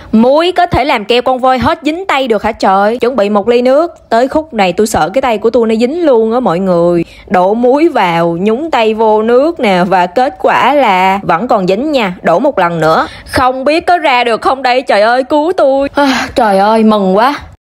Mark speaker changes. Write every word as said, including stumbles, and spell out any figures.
Speaker 1: Muối có thể làm keo con voi hết dính tay được hả trời? Chuẩn bị một ly nước. Tới khúc này tôi sợ cái tay của tôi nó dính luôn á mọi người. Đổ muối vào, nhúng tay vô nước nè, và kết quả là vẫn còn dính nha. Đổ một lần nữa. Không biết có ra được không đây, trời ơi cứu tôi. À, trời ơi mừng quá.